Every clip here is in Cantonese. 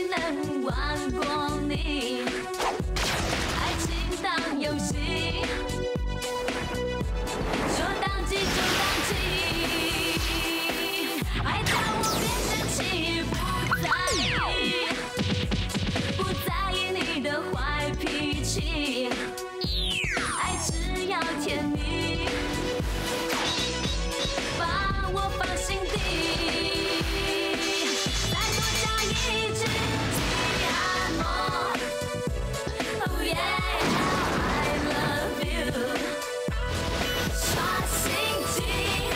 能忘过你？爱情当游戏，说当机就当机，爱到我变生气，不在意你的坏脾气，爱只要甜蜜，把我放心底。 再多加一句 Ti amo Oh yeah I love you 刷心机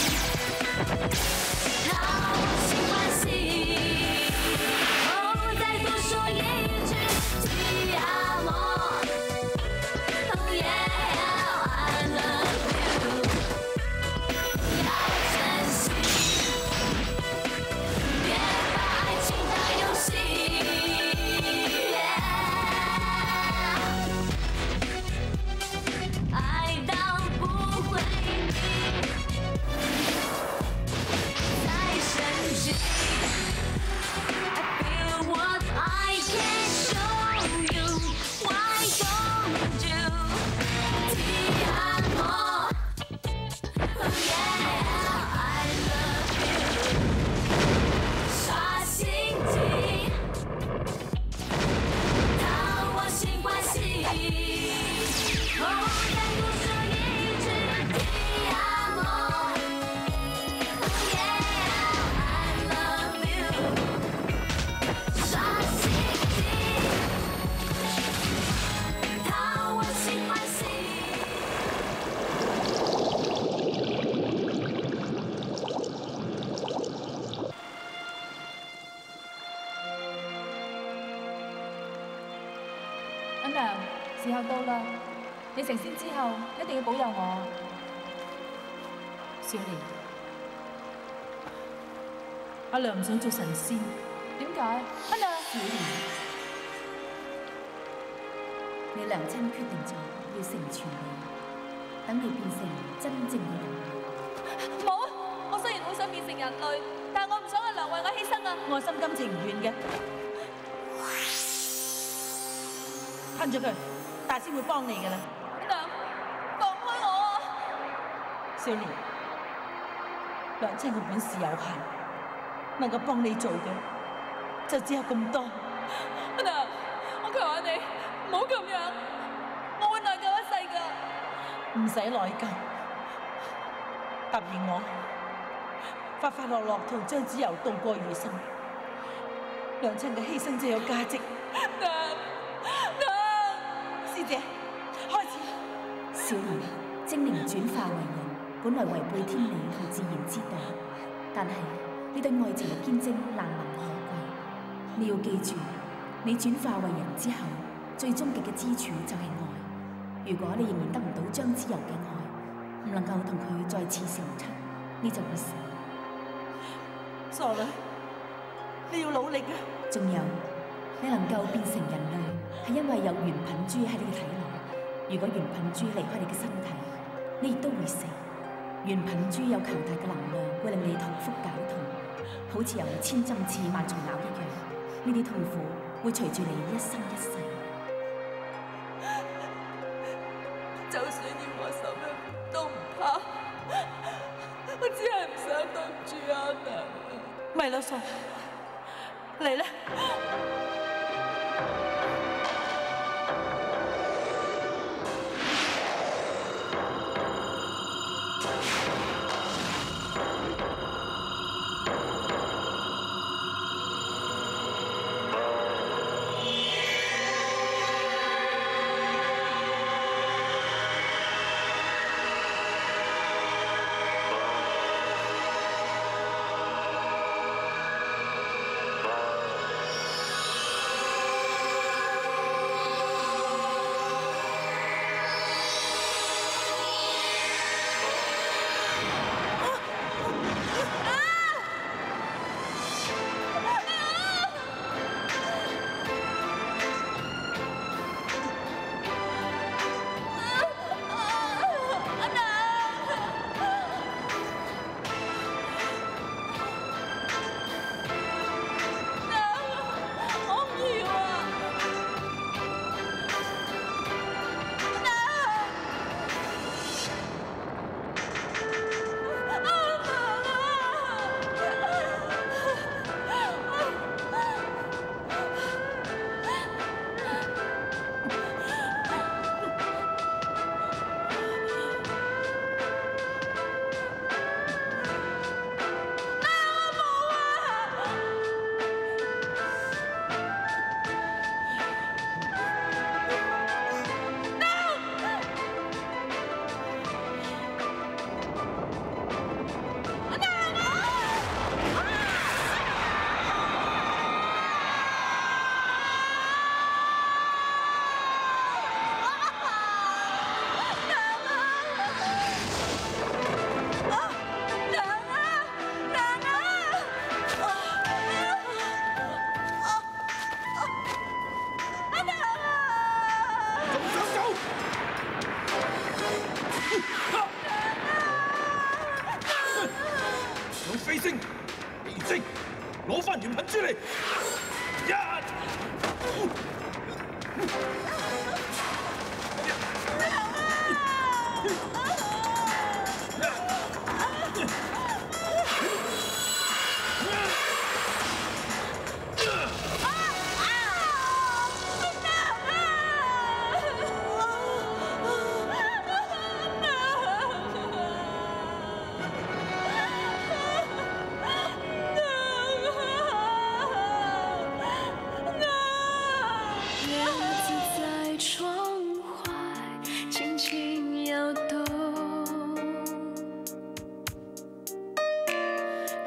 讨我心欢喜哦再多说一句 Ti amo Oh yeah I love you 要珍惜 爱到不会再生气 I feel what I can show you Why don't you Ti amo Oh yeah I love you 刷心机讨我心欢喜哦再多说一句 Ti amo Oh yeah I love you 刷心机讨我心欢喜阿娘，時候到啦，你成仙之後一定要保佑我。 小蓮，阿娘唔想做神仙。 點解？阿娘， 小蓮，你娘親決定咗要成全你，等你變成真正嘅人類。 冇啊！我雖然好想變成人類，但我唔想阿娘為我犧牲啊！ 我心甘情願嘅。吞咗佢，大仙會幫你㗎啦。 阿娘，放開我啊！ 小蓮，娘親嘅本事有限，能夠幫你做嘅就只有咁多。 阿娘，我求下你，唔好咁樣，我會內疚一世㗎。 唔使內疚，答應我，快快樂樂同張子柔度過餘生，娘親嘅犧牲就有價值。 娘， 師姐，開始。 小蓮，精靈轉化為人，本來違背天理和自然之道，但係你對愛情嘅堅貞難能可貴。你要記住，你轉化為人之後，最終極嘅支柱就係愛。如果你仍然得唔到張子柔嘅愛，唔能夠同佢再次成親，你就會死。 傻女，你要努力啊！ 仲有，你能夠變成人類，係因為有元品珠喺你嘅體內。如果元品珠離開你嘅身體，你亦都會死。元品珠有強大嘅能量，會令你痛腹絞痛，好似由千針刺萬重咬一樣。呢啲痛苦會隨住你一生一世。 就算要我什麼都唔怕，我只係唔想對唔住阿娘。 咪啦，傻，嚟啦！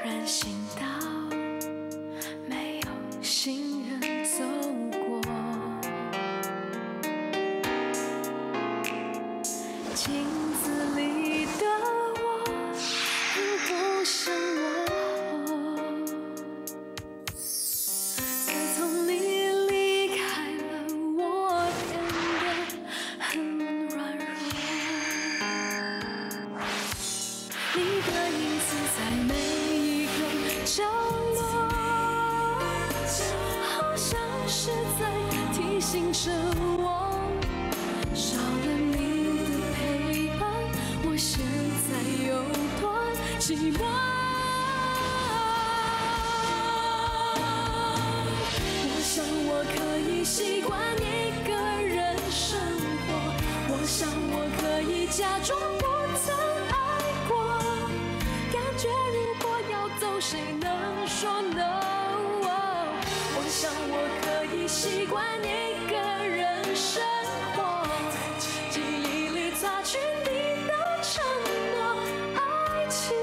人行道，没有行人走过。镜子里的我，不像我。自从你离开了，我变得很软弱。你的影子在每一个角落，好像是在提醒着我，少了你的陪伴，我现在有多寂寞。我想我可以习惯一个人生活，我想我可以假装不曾爱过。感觉如果要走，谁能说 no？ 我想我可以习惯一个人生活，记忆里擦去你的承诺，爱情。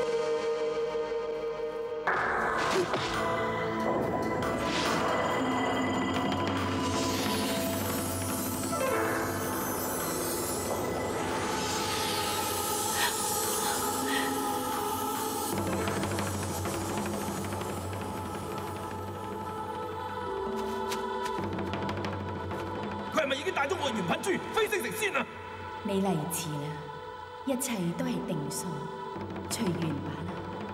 佢係咪已經帶咗我嘅圓品珠飛升成仙啊？ 你嚟遲啦，一切都係定數，隨緣吧啦。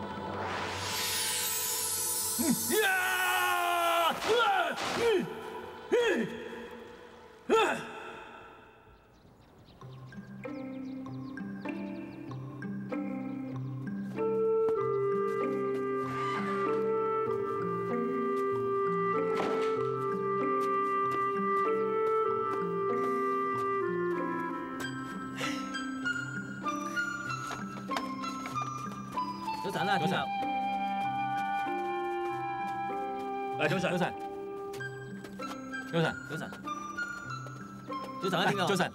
早晨啊，早晨。誒，早晨，早晨，早晨，早晨，早晨啊，天啊，早晨。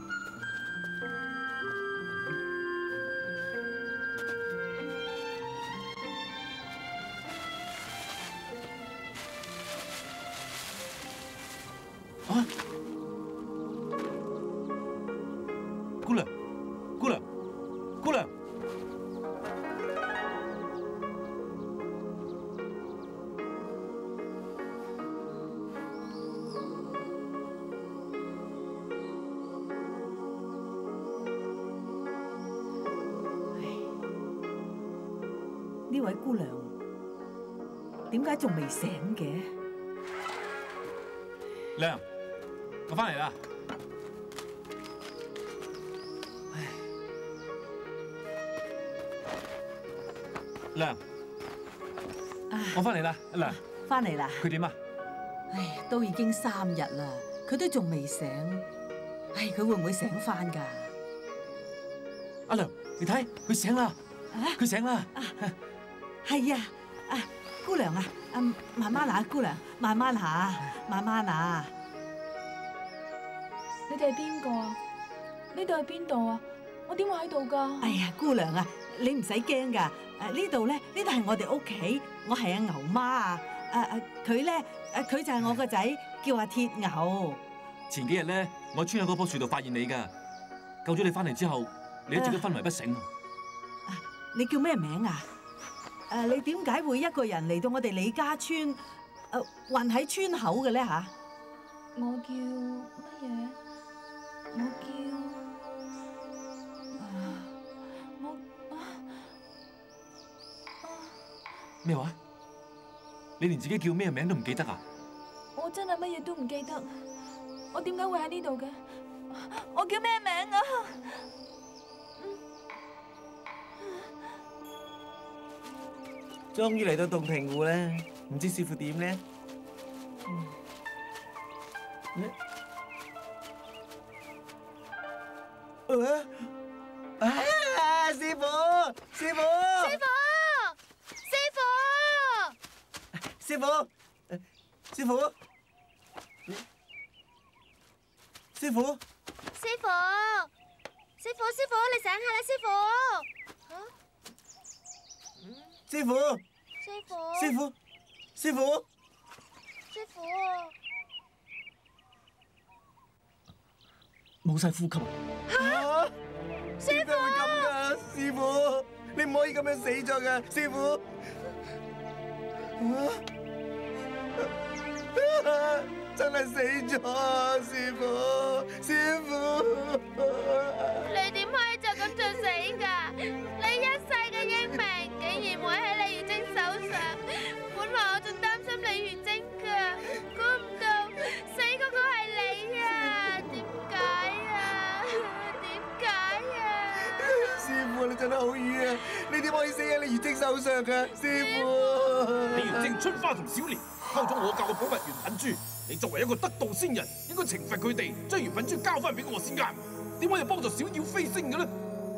啊！姑娘，姑娘，姑娘。 呢位姑娘點解仲未醒嘅？ 亮，我翻嚟啦。亮，我翻嚟啦，亮。 翻嚟啦！ 佢點啊？ 唉，都已經3日啦，佢都仲未醒。唉，佢會唔會醒翻㗎？ 阿亮，你睇佢醒啦，佢醒啦。 係啊，姑娘啊，慢慢啦，姑娘，慢慢下，慢慢啊。 你哋係邊個啊？呢度係邊度啊？我點會喺度㗎？ 哎呀，姑娘啊，你唔使驚㗎。呢度咧，呢度係我哋屋企，我係阿牛媽啊。佢咧，佢就係我個仔，叫阿鐵牛。 前幾日咧，我穿喺嗰棵樹度發現你㗎，救咗你翻嚟之後，你一直都昏迷不醒。 你叫咩名啊？你點解會一個人嚟到我哋李家村，混喺村口嘅咧嚇？ 我叫乜嘢？我叫咩話？你連自己叫咩名都唔記得啊？ 我真係乜嘢都唔記得。我點解會喺呢度嘅？我叫咩名啊？ 終於嚟到洞庭湖咧，唔知師傅點咧？師傅，師傅，師傅，師傅，師傅，師傅，師傅， 師傅，你醒下啦，師傅。 師傅， 師傅， 師傅，師傅， 師傅， 冇晒呼吸。 嚇！師傅會咁㗎，師傅，你唔可以咁樣死咗㗎，師傅。真係死咗啊！師傅，師傅， 你點可以就咁就死㗎？你一世嘅英名竟然會喺李如晶手上，本來我仲擔心李如晶㗎，估唔到死嗰個係你啊！點解啊？點解啊？ 師傅你真係好瘀啊！你點可以死喺李如晶手上㗎，師傅？ 李如晶、春花同小蓮偷咗我教嘅寶物元品珠。你作為一個得道仙人，應該懲罰佢哋，將元品珠交翻俾我先啱。點解要幫助小妖飛升嘅呢？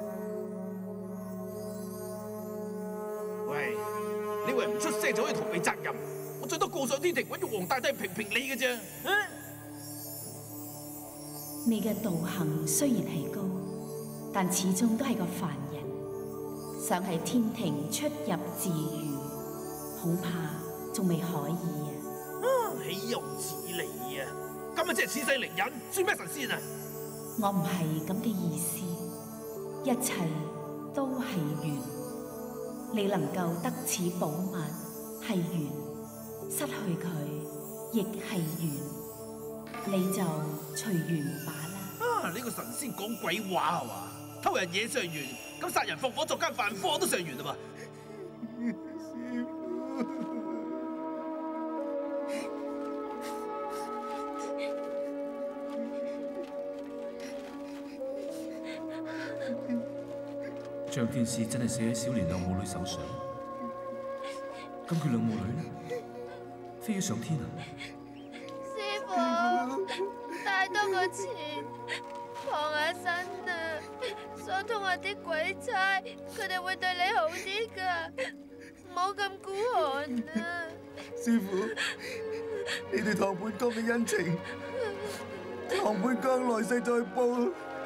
喂，你以為唔出聲就可以逃避責任？我最多告上天庭揾玉皇大帝評評你嘅啫。 你嘅道行雖然係高，但始終都係個凡人，想喺天庭出入自如，恐怕仲未可以啊！ 豈有此理啊！今日即係此世靈人，算咩神仙啊？ 我唔係咁嘅意思，一切都係緣。你能夠得此寶物係緣，失去佢亦係緣，你就隨緣罷啦。 呢個神仙講鬼話係嘛？偷人嘢上緣，咁殺人放火作奸犯科都上緣啊嘛？ 張天師真係死喺小蓮兩母女手上，咁佢兩母女呢？飛咗上天啊！ 師傅，帶多個錢傍下身啊！想通下啲鬼差，佢哋會對你好啲㗎，唔好咁孤寒啊！ 師傅，你對唐本剛嘅恩情，唐本剛來世再報。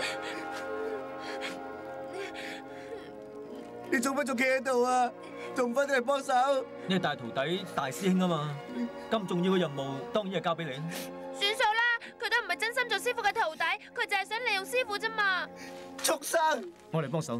你做乜仲企喺度啊？仲唔快啲嚟幫手？ 你係大徒弟、大師兄啊嘛，咁重要嘅任務當然係交俾你。 算數啦，佢都唔係真心做師傅嘅徒弟，佢就係想利用師傅啫嘛。 畜生！ 我嚟幫手。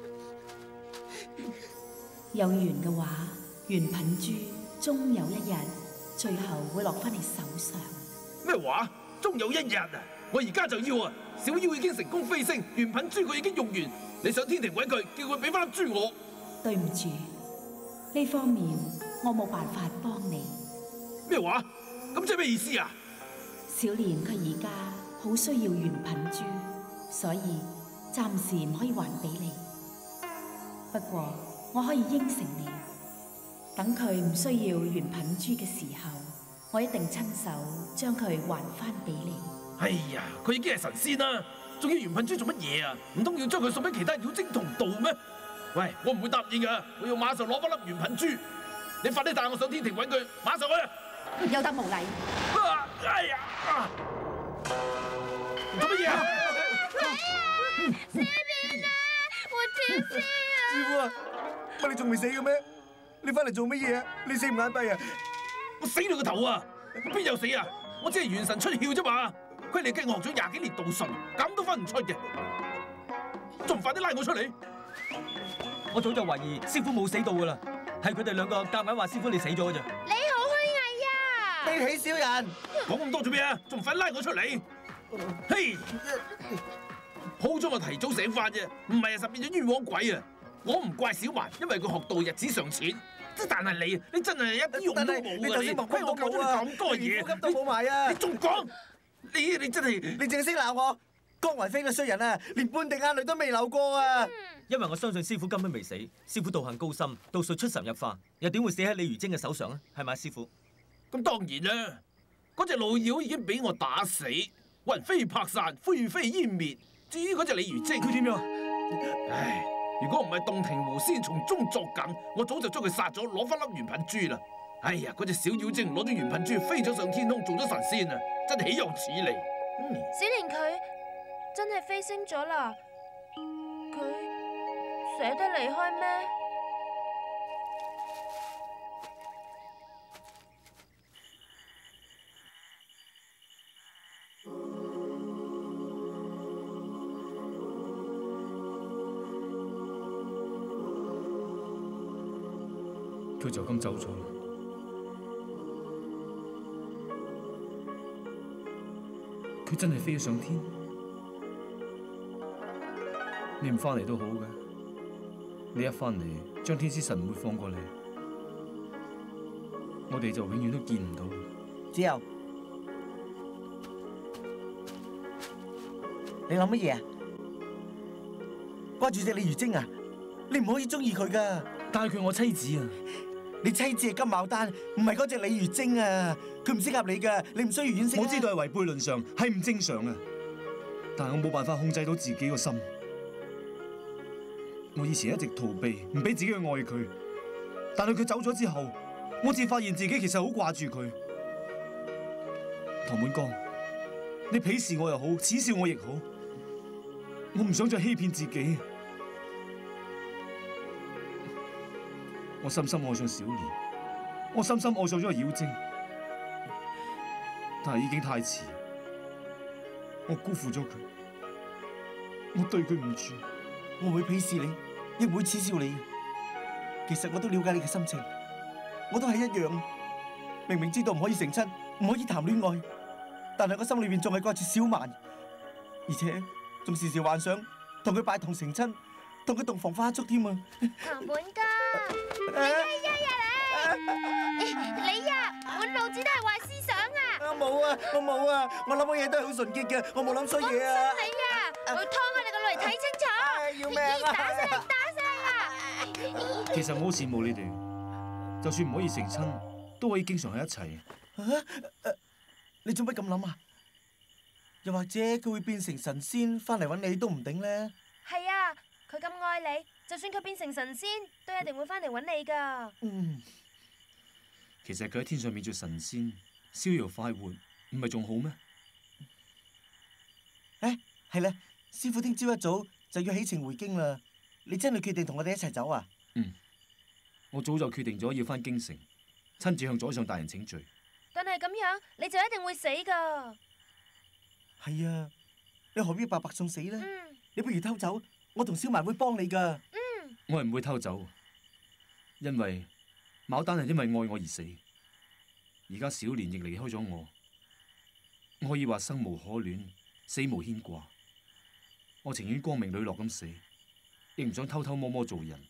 有緣嘅話，元品珠終有一日，最後會落翻你手上。 咩話？終有一日啊！我而家就要啊！小妖已經成功飛升，元品珠佢已經用完。你上天庭揾佢，叫佢俾翻粒珠我。 對唔住，呢方面我冇辦法幫你。 咩話？咁即係咩意思啊？ 小蓮佢而家好需要元品珠，所以暫時唔可以還俾你。不過我可以應承你，等佢唔需要元品珠嘅時候，我一定親手將佢還翻俾你。 哎呀，佢已經係神仙啦！仲要元品珠做乜嘢啊？唔通要將佢送俾其他妖精同道咩？喂，我唔會答應噶，我要馬上攞翻粒元品珠。你快啲帶我上天庭揾佢，馬上去！ 有得無禮！ 哎呀！做乜嘢啊？ 死邊啊！活天師啊！ 師傅啊，乜你仲未死嘅咩？你翻嚟做乜嘢啊？你死唔眼閉啊？ 我死你個頭啊！我邊有死啊？我只係元神出竅啫嘛！佢哋跟我學咗20幾年道術，咁都分唔出嘅，仲唔快啲拉我出嚟！ 我早就懷疑師傅冇死到噶啦，係佢哋兩個夾硬話師傅你死咗嘅啫。 你好虛偽啊！ 悲喜小人， 講咁多做咩啊？仲唔快拉我出嚟！嘿，好彩我提早醒翻啫，唔係啊，實變咗冤枉鬼啊！我唔怪小蠻，因為佢學道日子尚淺。但係你真係一啲用都冇㗎！ 你頭先莫虧我教咗你咁多嘢，呼吸都冇埋啊！ 你仲講？你真係你淨係識鬧我，江雲飛個衰人啊，連半滴眼淚都未流過啊！ 因為我相信師傅根本未死，師傅道行高深，道術出神入化，又點會死喺李如晶嘅手上啊？係咪師傅？ 咁當然啦，嗰隻老妖已經俾我打死，魂飛魄散，灰飛煙滅。至於嗰隻李如晶，佢點樣？唉，如果唔係洞庭湖仙從中作梗，我早就將佢殺咗，攞翻粒元品珠啦。哎呀，嗰隻小妖精攞咗元品珠飛咗上天空，做咗神仙啊！真係豈有此理！ 小蓮佢真係飛升咗啦，佢捨得離開咩？ 佢就咁走咗啦。佢真係飛咗上天。你唔翻嚟都好嘅，你一翻嚟，張天師神唔會放過你，我哋就永遠都見唔到。 子悠，你諗乜嘢啊？掛住隻李如晶啊？你唔可以中意佢噶。 但係佢我妻子啊！ 你妻子係金牡丹，唔係嗰隻李如晶啊！佢唔適合你噶，你唔需要惋惜。 我知道係違背倫常，係唔正常啊！但係我冇辦法控制到自己個心。我以前一直逃避，唔俾自己去愛佢，但係佢走咗之後，我至發現自己其實好掛住佢。唐滿江，你鄙視我又好，恥笑我亦好，我唔想再欺騙自己。我深深愛上小蓮，我深深愛上咗個妖精，但係已經太遲，我辜負咗佢，我對佢唔住。 我唔會鄙視你，亦唔會恥笑你。其實我都了解你嘅心情，我都係一樣。明明知道唔可以成親，唔可以談戀愛，但係我心裏邊仲係掛住小曼，而且仲時時幻想同佢拜堂成親，同佢洞房花燭添啊！ 唐本哥，你呀，滿腦子都係壞思想啊！ 冇啊，我冇啊，我諗嘅嘢都係好純潔嘅，我冇諗衰嘢啊！ 你呀，我劏下你個女嚟睇清楚！ 要命啊！ 打死你，打死你啊！ 其實我好羨慕你哋，就算唔可以成親，都可以經常喺一齊。 你做乜咁諗啊？又或者佢會變成神仙翻嚟揾你都唔定咧？ 係啊，佢咁愛你，就算佢變成神仙，都一定會翻嚟揾你噶。 其實佢喺天上面做神仙，逍遙快活，唔係仲好咩？ 係啦，師傅聽朝一早就要起程回京啦。你真係決定同我哋一齊走啊？ 我早就決定咗要翻京城，親自向左相大人請罪。 但係咁樣，你就一定會死噶。 係啊，你何必白白送死呢？你不如偷走，我同小曼會幫你噶。 我係唔會偷走，因為牡丹係因為愛我而死，而家小蓮亦離開咗我，我可以話生無可戀，死無牽掛。我情願光明磊落咁死，亦唔想偷偷摸摸做人。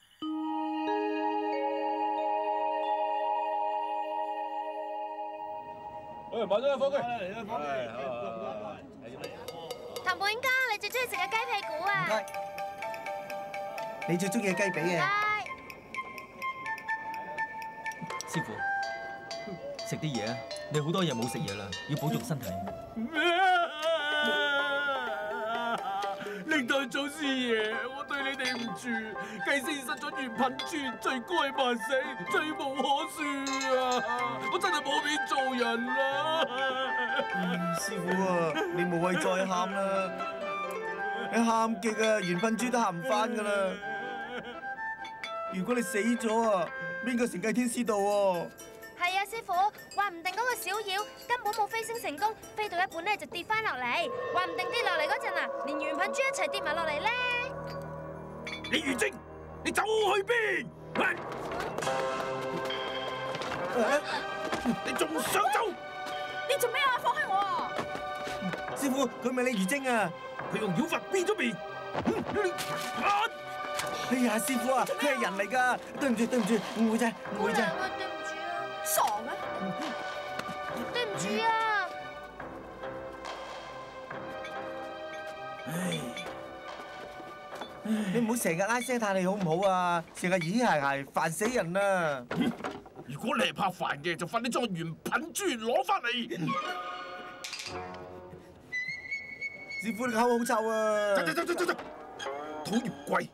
買咗啦，伙計。 譚本哥，你最中意食嘅雞屁股啊？ 唔該。你最中意嘅雞髀啊？ 師傅，食啲嘢啊！你好多日冇食嘢啦，要保重身體。 歷代祖師爺，我對你哋唔住，繼先失咗元品珠，罪該萬死，罪無可恕啊！我真係冇面做人啦！ 師傅啊，你無謂再喊啦，你喊極啊，元品珠都喊唔翻噶啦。如果你死咗啊，邊個承繼天師道喎？ 係啊，師傅，話唔定嗰個小妖根本冇飛升成功，飛到一半咧就跌翻落嚟，話唔定跌落嚟嗰陣啊，連元品珠一齊跌埋落嚟咧。 李如晶，你走去邊？你仲想走？ 你做咩啊？放開我啊！ 師傅，佢咪李如晶啊？ 佢用妖法變咗面。 哎呀，師傅啊，佢係人嚟噶，對唔住，對唔住，誤會啫，誤會啫。 對唔住啊！ 傻啊！ 對唔住啊！ 你唔好成日唉聲嘆氣好唔好啊？成日咦鞋鞋，煩死人啦！ 如果你係怕煩嘅，就快啲將個元品珠攞翻嚟。 師傅，你口好臭啊！ 走！土越貴。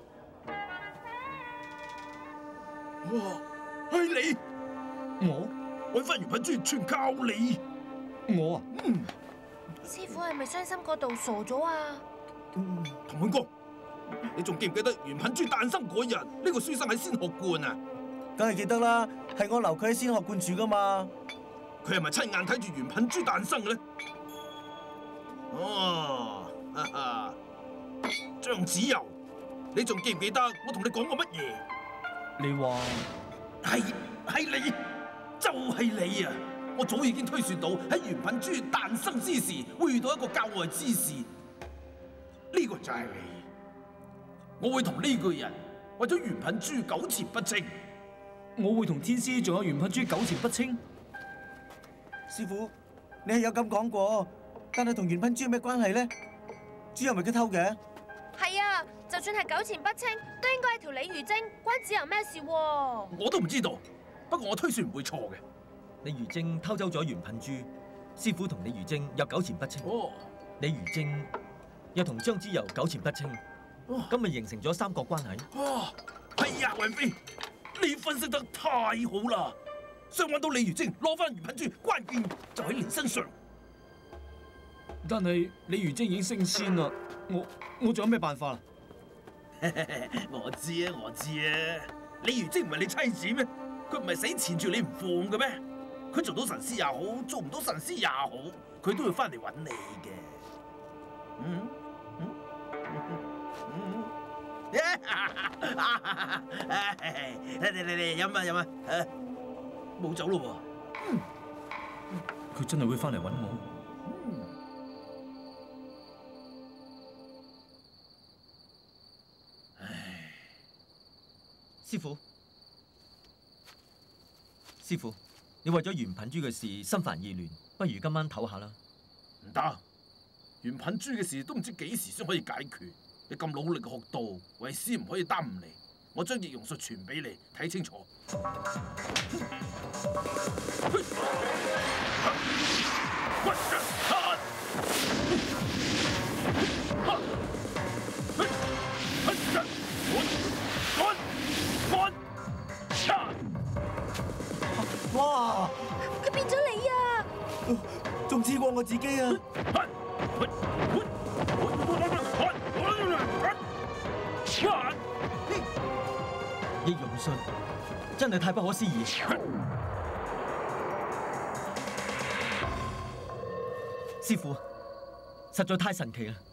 哇！係你， 我揾翻元品珠全靠你。 我啊， 師傅係咪傷心過度傻咗啊？ 唐滿哥，你仲記唔記得元品珠誕生嗰日呢個書生喺仙學觀啊？ 梗係記得啦，係我留佢喺仙學觀住噶嘛。 佢係咪親眼睇住元品珠誕生嘅咧？哦，哈哈，張子柔，你仲記唔記得我同你講過乜嘢？ 你話係你，就係你啊！我早已經推算到喺元品珠誕生之時會遇到一個教外之事，呢個就係你。我會同呢個人為咗元品珠糾纏不清。 我會同天師仲有元品珠糾纏不清。 師傅，你係有咁講過，但係同元品珠有咩關係咧？珠係咪佢偷嘅？ 係啊，就算係糾纏不清，都應該係條鯉魚精，關子由咩事喎？ 我都唔知道，不過我推算唔會錯嘅。 鯉魚精偷走咗元品珠，師傅同鯉魚精又糾纏不清。鯉魚精又同張之柔糾纏不清，咁咪形成咗三角關係。 係啊，雲飛，你分析得太好啦！想揾到鯉魚精攞翻元品珠，關鍵就喺你身上。 但係鯉魚精已經升仙啦，我仲有咩辦法啊？ 我知啊，鯉魚精唔係你妻子咩？佢唔係死纏住你唔放嘅咩？佢做到神師也好，做唔到神師也好，佢都要翻嚟揾你嘅。嚟飲啊！冇走咯喎！佢真係會翻嚟揾我？ 師傅，你為咗元品珠嘅事心煩意亂，不如今晚唞下啦。 唔得，元品珠嘅事都唔知幾時先可以解決。你咁努力嘅學道，為師唔可以耽誤你。我將易容術傳俾你，睇清楚。 哇！ 佢變咗你啊！ 仲似過我自己啊！ 易容術真係太不可思議。師傅，實在太神奇啦！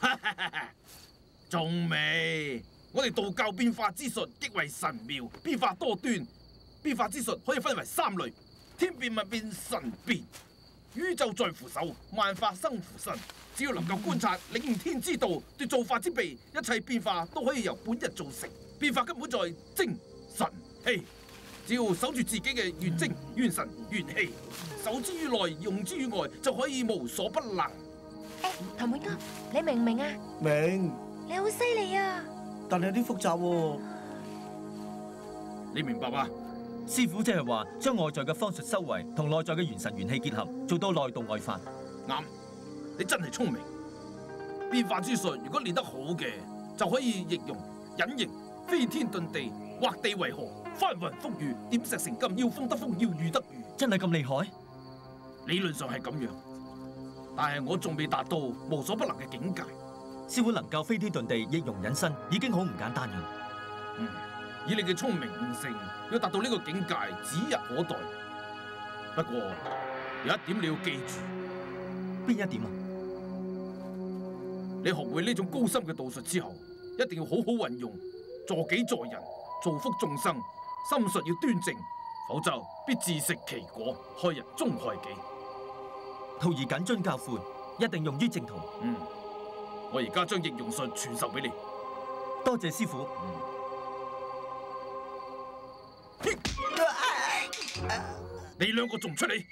仲未？我哋道教變化之術極為神妙，變化多端。變化之術可以分為三類：天變、物變、神變。宇宙在乎手，萬法生乎身。只要能夠觀察、領悟天之道，對造化之備，一切變化都可以由本人造成。變化根本在精神氣，只要守住自己嘅元精、元神、元氣，守之於內，用之於外，就可以無所不能。 唐本哥，你明唔明啊？ 明。 你好犀利啊！ 但係有啲複雜喎。 你明白嗎？ 師傅即係話，將外在嘅方術修為同內在嘅元神元氣結合，做到內道外法。 啱，你真係聰明。變化之術如果練得好嘅，就可以易容、隱形、飛天遁地、畫地為河、翻雲覆雨、點石成金，要風得風，要雨得雨。 真係咁厲害？ 理論上係咁樣，但係我仲未達到無所不能嘅境界。 師傅能夠飛天遁地、易容隱身，已經好唔簡單啦。 以你嘅聰明悟性，要達到呢個境界指日可待。不過有一點你要記住。 邊一點啊？ 你學會呢種高深嘅道術之後，一定要好好運用，助己助人，造福眾生。心術要端正，否則必自食其果，害人終害己。 徒兒謹遵教誨，一定用於正途。 我而家將易容術傳授俾你。 多謝師傅。 你兩個仲唔出嚟？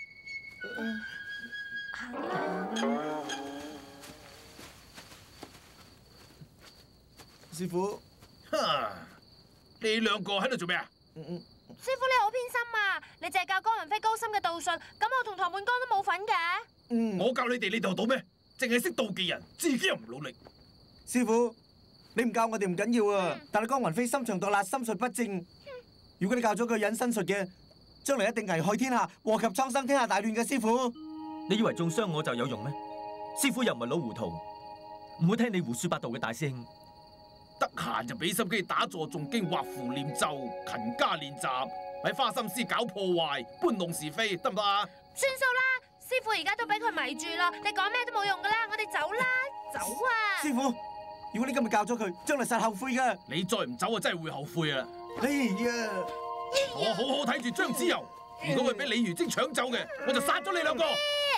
師傅， 你兩個喺度做咩啊？ 師傅你好偏心啊！你淨係教江雲飛高深嘅道術，咁我同唐本剛都冇份嘅。 我教你哋，你哋學到咩？淨係識妒忌人，自己又唔努力。 師傅，你唔教我哋唔緊要啊，但係江雲飛心腸毒辣，心術不正。如果你教咗佢隱身術嘅，將來一定危害天下，禍及蒼生，天下大亂嘅。師傅， 你以為中傷我就有用咩？師傅又唔係老糊塗，唔會聽你胡說八道嘅大師兄。 得閒就俾心機打坐誦經、畫符念咒，勤加練習，喺花心思搞破壞、搬弄是非，得唔得啊？ 算數啦，師傅而家都俾佢迷住啦，你講咩都冇用噶啦，我哋走啦，走啊！ 師傅，如果你今日教咗佢，將來實後悔噶。 你再唔走，我真係會後悔啊！ 哎呀， 我好好睇住張子柔，如果佢俾李如晶搶走嘅，我就殺咗你兩個。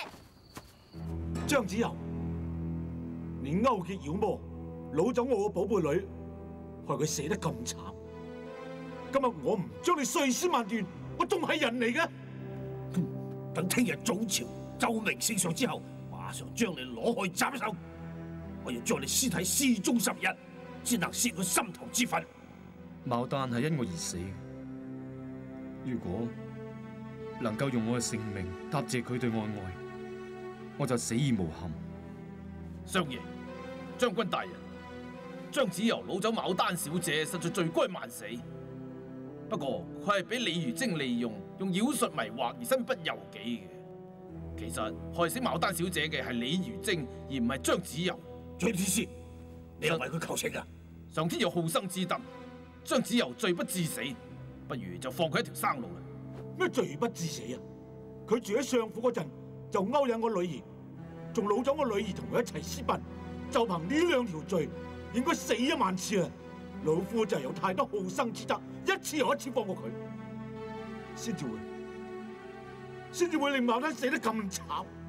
張子柔，你勾結妖魔，攞走我個寶貝女，害佢死得咁慘。今日我唔將你碎屍萬段，我仲係人嚟嘅。 等聽日早朝奏明聖上之後，馬上將你攞去斬首。我要將你屍體示眾10日，先能泄佢心頭之憤。 牡丹係因我而死，如果能夠用我嘅性命答謝佢對我嘅愛，我就死而無憾。 相爺，將軍大人，張子柔擄走牡丹小姐，實在罪該萬死。不過佢係俾李如晶利用，用妖術迷惑而身不由己嘅。其實害死牡丹小姐嘅係李如晶，而唔係張子柔。 張天師，你又為佢求情啊？ 上天有好生之德，張子柔罪不至死，不如就放佢一條生路啦。 咩罪不至死啊？佢住喺相府嗰陣就勾引我女兒，仲擄走我女兒同佢一齊私奔，就憑呢2條罪，應該死1萬次啊！老夫就係有太多好生之德，一次又一次放過佢，先至會令牡丹死得咁慘。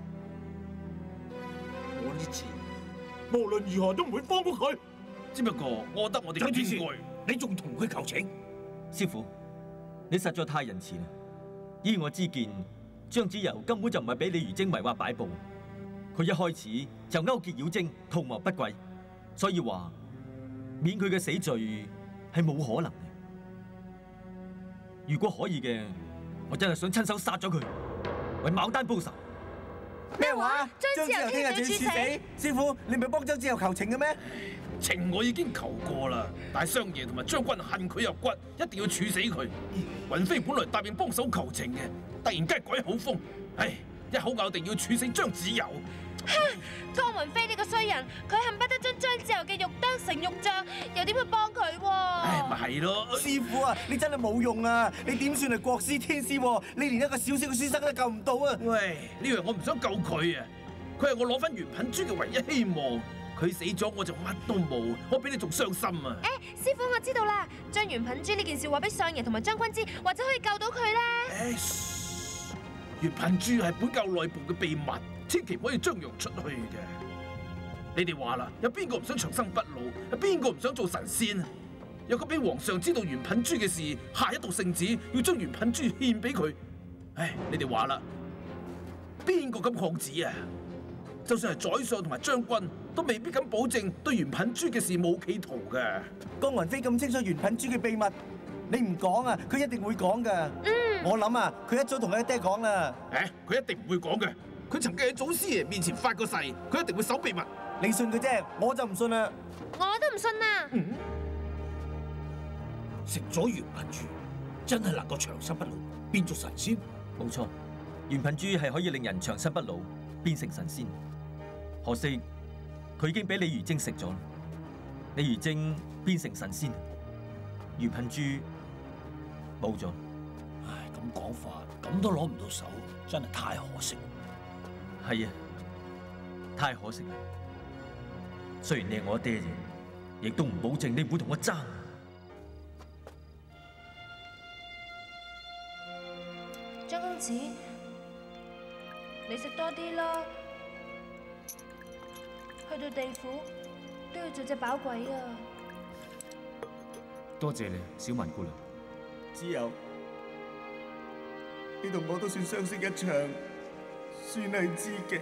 我呢次無論如何都唔會放過佢。 只不過我覺得我哋應該， 你仲同佢求情？ 師父，你實在太仁慈啦！依我之見，張子柔根本就唔係俾李如晶迷惑擺布，佢一開始就勾結妖精，圖謀不軌，所以話免佢嘅死罪係冇可能嘅。如果可以嘅，我真係想親手殺咗佢，為牡丹報仇。 咩話？張子柔聽日就要處死？師父，你唔係幫張子柔求情嘅咩？ 情我已經求過啦，但係相爺同埋將軍恨佢入骨，一定要處死佢。雲飛本來答應幫手求情嘅，突然間改口風，唉，一口咬定要處死張子柔。 江雲飛呢個衰人，佢恨不得將張子柔嘅肉當成肉醬，又點會幫佢喎？ 唉，咪係咯， 師父啊，你真係冇用啊！你點算係國師天師？你連一個小小嘅書生都救唔到啊！ 喂，你以為我唔想救佢啊？佢係我攞翻元品珠嘅唯一希望。佢死咗我就乜都冇，我比你仲傷心啊！ 師傅我知道啦，將元品珠呢件事話俾相爺同埋將軍知，或者可以救到佢咧。 元品珠係本教內部嘅秘密，千祈唔可以張揚出去嘅。你哋話啦，有邊個唔想長生不老？有邊個唔想做神仙？若果俾皇上知道元品珠嘅事，下一道聖旨要將元品珠獻俾佢。唉，你哋話啦，邊個敢抗旨啊？就算係宰相同埋將軍，都未必敢保證對元品珠嘅事冇企圖嘅。 江雲飛咁清楚元品珠嘅秘密，你唔講啊，佢一定會講噶。我諗啊，佢一早同佢阿爹講啦。 佢一定唔會講嘅。佢曾經喺祖師爺面前發過誓，佢一定會守秘密。 你信佢啫，我就唔信啦。 我都唔信啊！ 食咗元品珠，真係能夠長生不老，變做神仙？ 冇錯，元品珠係可以令人長生不老，變成神仙。可惜佢已經俾李如晶食咗，李如晶變成神仙，元品珠冇咗。 唉，咁講法，咁都攞唔到手，真係太可惜。 係啊，太可惜啦。雖然你係我爹啫，亦都唔保證你唔會同我爭。 張公子，你食多啲啦。去到地府都要做隻飽鬼啊！ 多謝你，小文姑娘。 子柔，你同我都算相識一場，算係知己，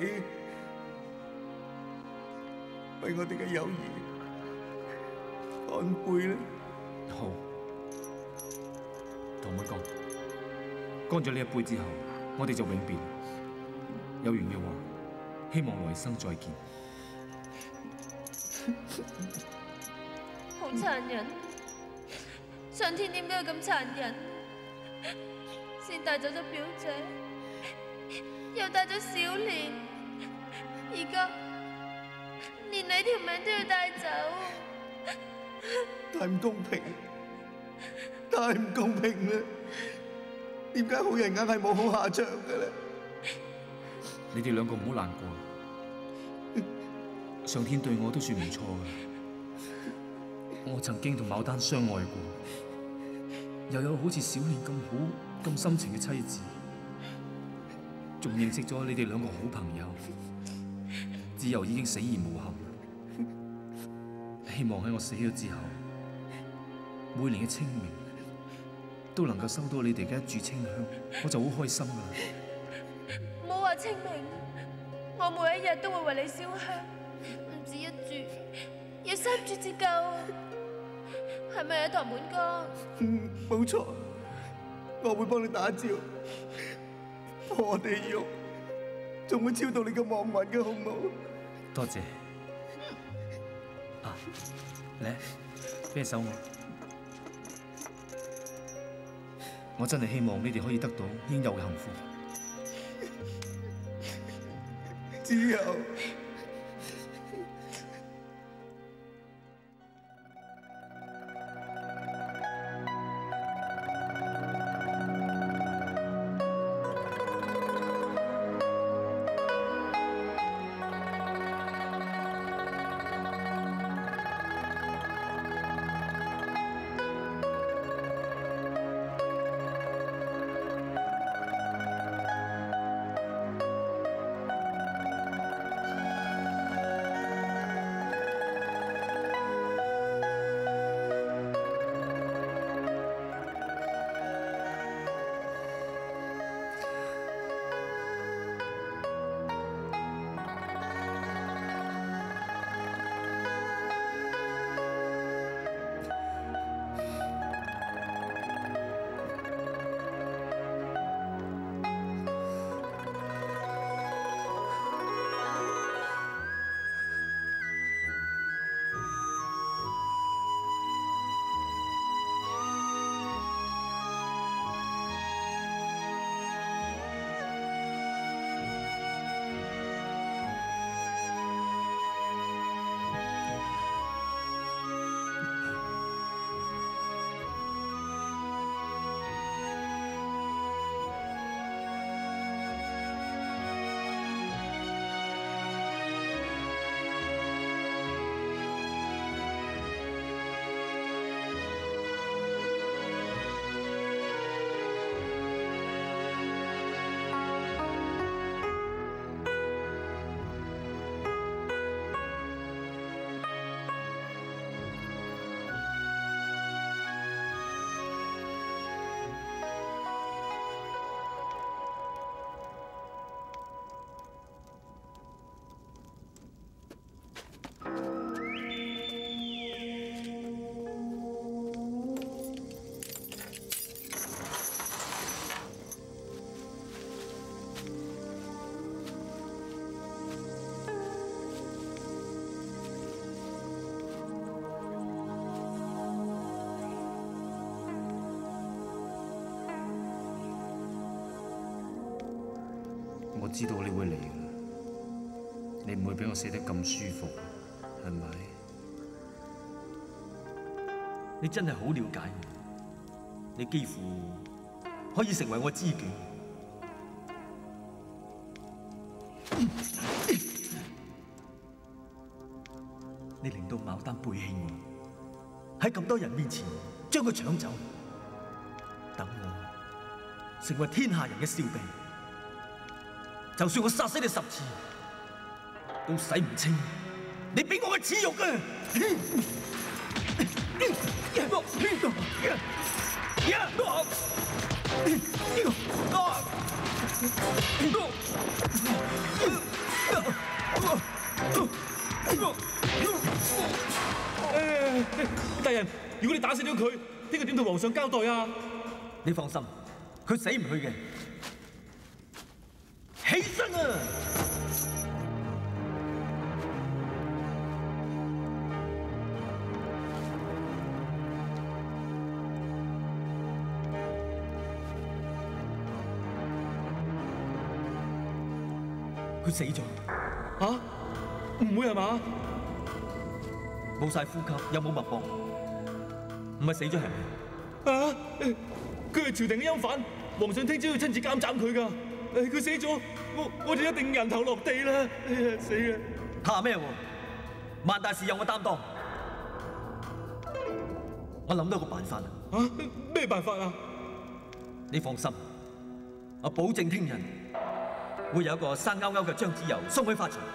為我哋嘅友誼乾杯啦！ 好，同妹講，乾咗呢一杯之後，我哋就永別。有緣嘅話，希望來生再見。 好殘忍，上天點解要咁殘忍？先帶走咗表姐，又帶咗小蓮，而家連你條命都要帶走， 太唔公平，太唔公平啦！點解好人硬係冇好下場嘅咧？ 你哋兩個唔好難過。上天對我都算唔錯嘅，我曾經同牡丹相愛過， 又有好似小蓮咁好、咁深情嘅妻子，仲認識咗你哋兩個好朋友，子由已經死而無憾。希望喺我死咗之後，每年嘅清明都能夠收到你哋嘅一炷清香，我就好開心噶啦。 唔好話清明，我每一日都會為你燒香，唔止一炷，要3炷至夠，係咪啊，唐本哥？ 冇錯，我會幫你打照，破地獄，仲會超度你嘅亡魂嘅，好唔好？ 多謝。啊，嚟，俾手我。我真係希望你哋可以得到應有嘅幸福。 子由。 我知道你會嚟㗎，你唔會俾我死得咁舒服，係咪？ 你真係好了解我，你幾乎可以成為我知己。你令到牡丹背棄我，喺咁多人面前將佢搶走，等我成為天下人嘅笑柄。就算我殺死你10次，都洗唔清你俾我嘅恥辱啊！ 大人，如果你打死咗佢，聽日點同皇上交代啊？ 你放心，佢死唔去嘅。起身啊！佢死咗。 吓？唔會係嘛？ 冇晒呼吸，有冇脈搏？唔係死咗係咪？ 啊！佢係朝廷嘅欽犯，皇上聽朝要親自監斬佢㗎。佢死咗，我哋一定人頭落地啦！哎呀，死啦！ 怕咩喎？萬大事有我擔當。 我諗到個辦法啦。 啊？咩辦法啊？ 你放心，我保證聽日會有一個生勾勾嘅張子柔送去法場。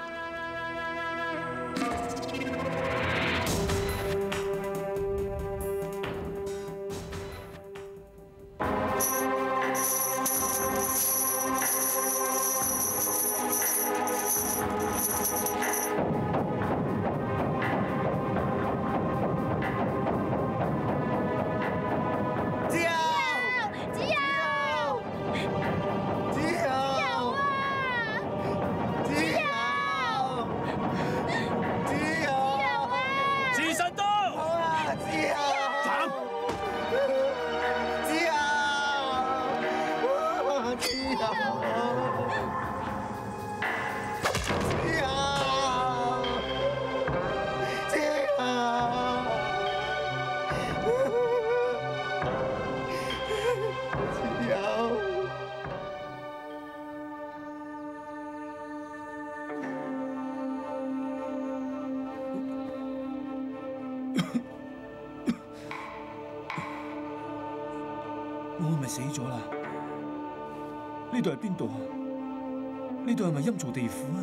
我係咪死咗啦？呢度係邊度啊？呢度係咪陰曹地府啊？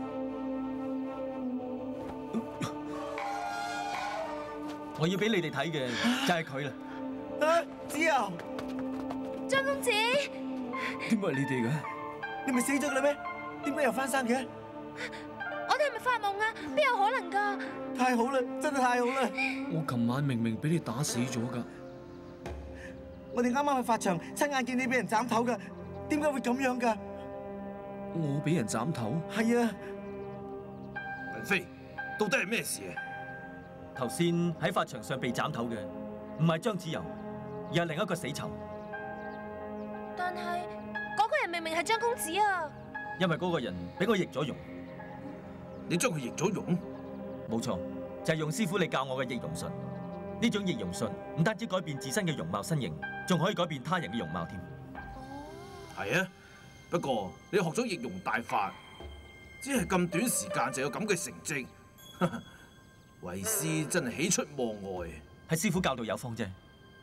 我要俾你哋睇嘅就係佢啦。 子柔， 張公子， 點解係你哋嘅？ 你咪死咗㗎啦咩？點解又翻生嘅？ 我哋係咪發夢啊？邊有可能㗎？ 太好啦，真係太好啦！ 我琴晚明明俾你打死咗㗎。 我哋啱啱去法場，親眼見你俾人斬頭㗎，點解會咁樣㗎？ 我俾人斬頭？ 係啊。 雲飛，到底係咩事啊？ 頭先喺法場上被斬頭嘅唔係張子柔，而係另一個死囚。 但係嗰個人明明係張公子啊！ 因為嗰個人俾我易咗容。 你將佢易咗容？ 冇錯，就係用師傅你教我嘅易容術。呢種易容術唔單止改變自身嘅容貌身形，仲可以改變他人嘅容貌添。 係啊，不過你學咗易容大法，只係咁短時間就有咁嘅成績，為師真係喜出望外。 係師傅教導有方啫。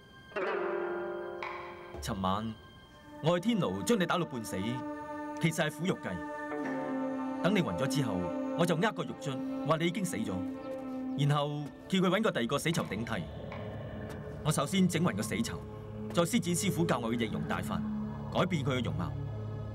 尋晚我去天牢將你打到半死，其實係苦肉計。等你暈咗之後，我就呃個獄卒話你已經死咗。然後叫佢揾個第二個死囚頂替。我首先整暈個死囚，再施展師傅教我嘅易容大法，改變佢嘅容貌。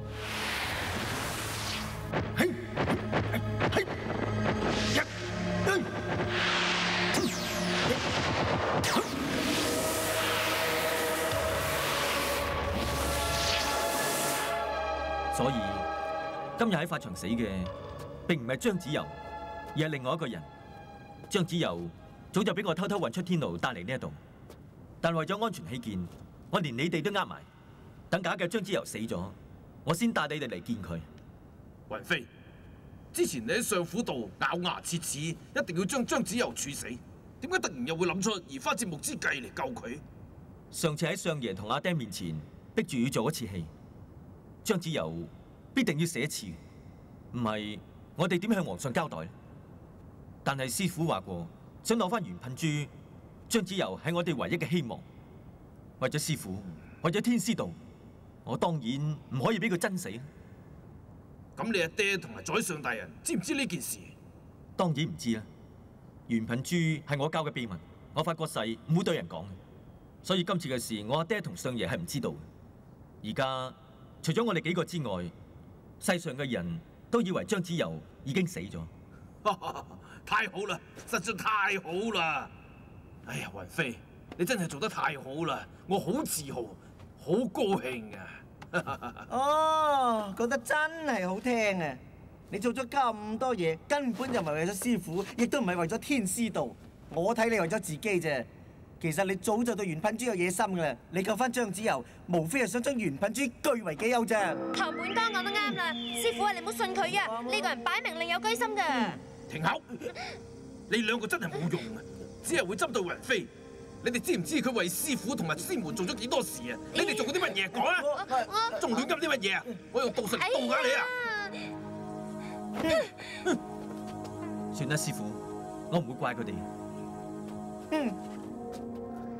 所以今日喺法場死嘅，並唔係張子柔，而係另外一個人。張子柔早就俾我偷偷運出天牢帶嚟呢一度，但為咗安全起見，我連你哋都呃埋，等假嘅張子柔死咗，我先帶你哋嚟見佢。 雲飛，之前你喺相府度咬牙切齒，一定要將張子柔處死，點解突然又會諗出移花接木之計嚟救佢？ 上次喺相爺同阿爹面前逼住要做一次戲，張子柔必定要死一次，唔係我哋點向皇上交代？但係師傅話過，想攞翻元品珠，張子柔係我哋唯一嘅希望。為咗師傅，為咗天師道，我當然唔可以俾佢真死。 咁你阿爹同埋宰相大人知唔知呢件事？ 當然唔知啦。元品珠係我交嘅秘密，我發過誓唔會對人講嘅。所以今次嘅事，我阿爹同相爺係唔知道嘅。而家除咗我哋幾個之外，世上嘅人都以為張子柔已經死咗。 太好啦，實在太好啦！哎呀，雲飛，你真係做得太好啦，我好自豪，好高興啊！ 哦，講得真係好聽啊！你做咗咁多嘢，根本就唔係為咗師傅，亦都唔係為咗天師道。我睇你為咗自己啫。其實你早就對元品珠有野心㗎啦。你救翻張子柔，無非係想將元品珠據為己有啫。 唐本剛講得啱啦，師傅啊，你唔好信佢啊！呢個人擺明另有居心㗎。 停口！你兩個真係冇用啊，只係會針對雲飛。你哋知唔知佢為師傅同埋師門做咗幾多事啊？你哋做過啲乜嘢？講啊！仲亂噏啲乜嘢啊？我用道術刀架你啊！ 算啦，師傅，我唔會怪佢哋。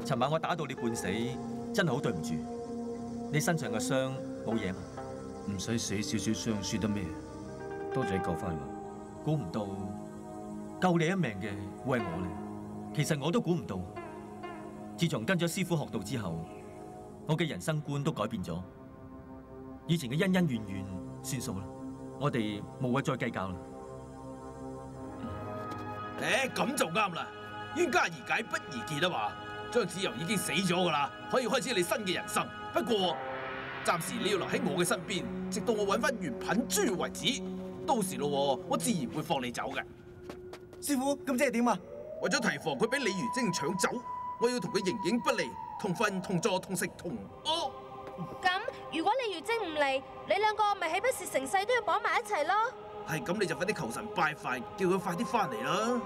尋晚我打到你半死，真係好對唔住。你身上嘅傷冇嘢嘛？ 唔使死少少傷，算得咩？多謝你救翻我。 估唔到救你一命嘅會係我咧。其實我都估唔到，自從跟咗師傅學道之後，我嘅人生觀都改變咗。以前嘅恩恩怨怨算數啦，我哋無謂再計較啦。 咁就啱啦，冤家宜解不宜結啊嘛。張子柔已經死咗噶啦，可以開始你新嘅人生。不過暫時你要留喺我嘅身邊，直到我揾翻原品珠為止。到時咯，我自然會放你走嘅。 師傅，咁即係點啊？ 為咗提防佢俾李如晶搶走，我要同佢形影不離，同瞓同坐同食同屙。 咁如果李如晶唔嚟，你兩個咪豈不是成世都要綁埋一齊咯？ 係咁，你就快啲求神拜佛，叫佢快啲翻嚟啦。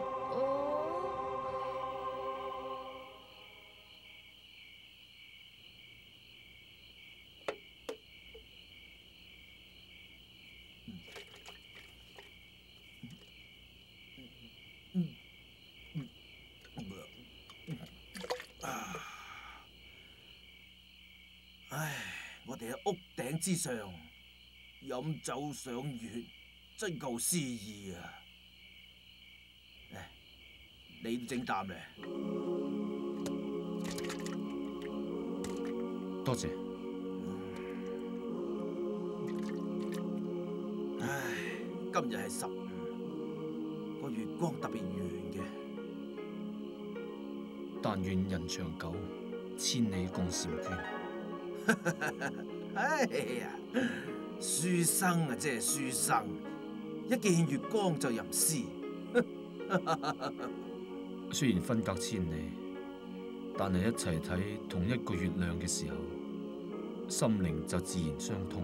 唉，我哋喺屋頂之上飲酒賞月，真夠詩意啊！你都整啖咧， 多謝。 唉，今日係15，個月光特別圓嘅。 但願人長久，千里共嬋娟。 哎呀，書生啊，真係書生，一見月光就吟詩。 雖然分隔千里，但係一齊睇同一個月亮嘅時候，心靈就自然相通。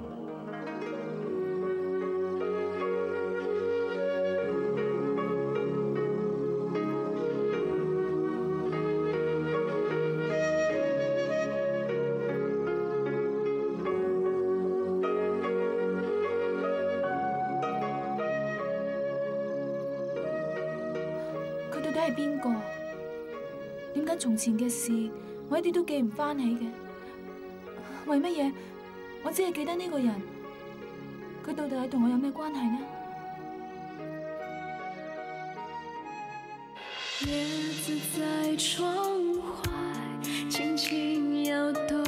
係邊個？點解從前嘅事我一啲都記唔翻起嘅？為乜嘢我只係記得呢個人？佢到底係同我有咩關係呢？ 叶子在窗外輕輕搖動，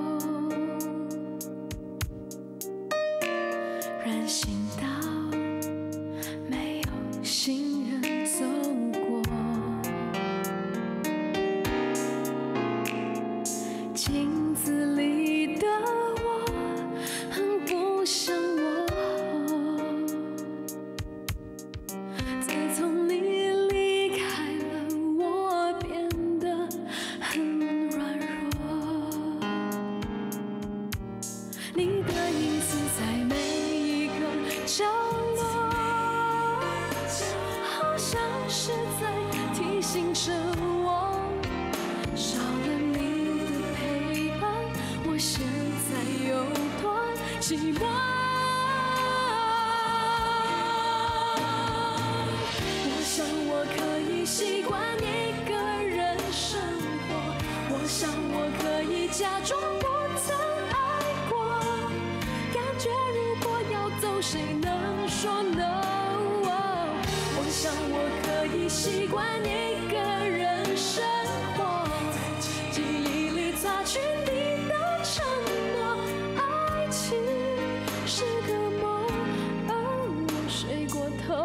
人行道沒有行人走過，鏡子裡的我很不像我，自從你離開了，我變得很軟弱，你的影子在每一個角落，好像是在提醒着我，少了你的陪伴，我現在有多寂寞。我想我可以習慣一個人生活，我想我可以假裝不曾愛過，感覺如果要走，誰能說 no？ 我想我可以習慣一個人生活，記憶裡擦去你的承諾，愛情是個夢，而我睡過頭。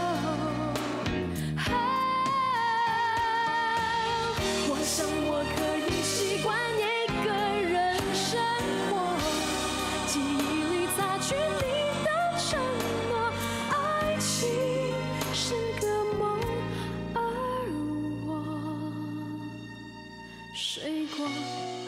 我想我可以習慣一個人生活，記憶裡擦去你的承諾，愛情是個夢，而我睡過